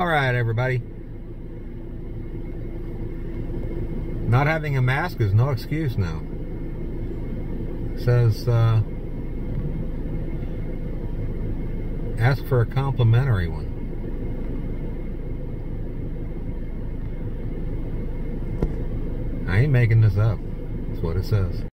Alright, everybody. Not having a mask is no excuse now. It says, ask for a complimentary one. I ain't making this up. That's what it says.